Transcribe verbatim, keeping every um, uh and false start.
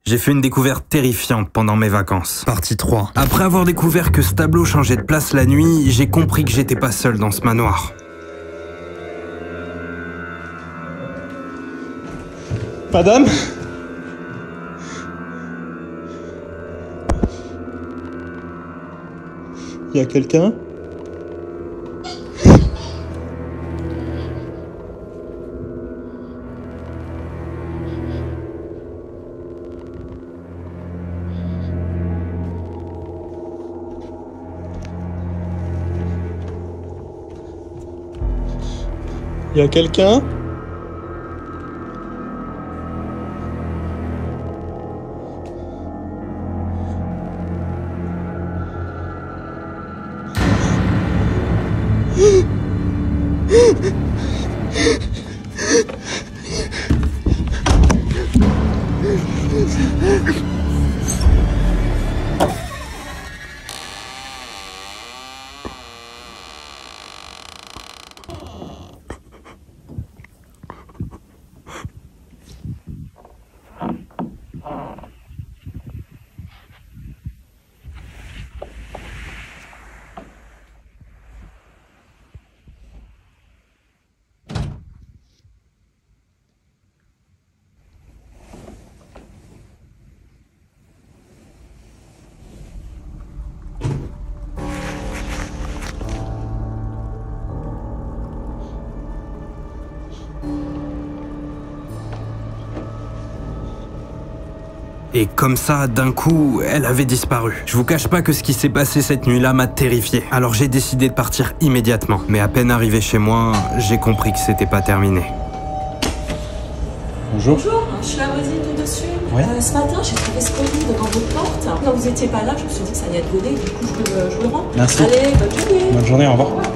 J'ai fait une découverte terrifiante pendant mes vacances. Partie trois. Après avoir découvert que ce tableau changeait de place la nuit, j'ai compris que j'étais pas seul dans ce manoir. Madame ? Y a quelqu'un ? Y a quelqu'un ? Et comme ça, d'un coup, elle avait disparu. Je vous cache pas que ce qui s'est passé cette nuit-là m'a terrifié. Alors j'ai décidé de partir immédiatement. Mais à peine arrivé chez moi, j'ai compris que c'était pas terminé. Bonjour. Bonjour, je suis la voisine du dessus. Ouais. Euh, ce matin, j'ai trouvé ce colis devant votre porte. Quand vous étiez pas là, je me suis dit que ça allait être volé. Du coup, je vous le, je vous le rends. Merci. Allez, bonne journée. Bonne journée, au revoir.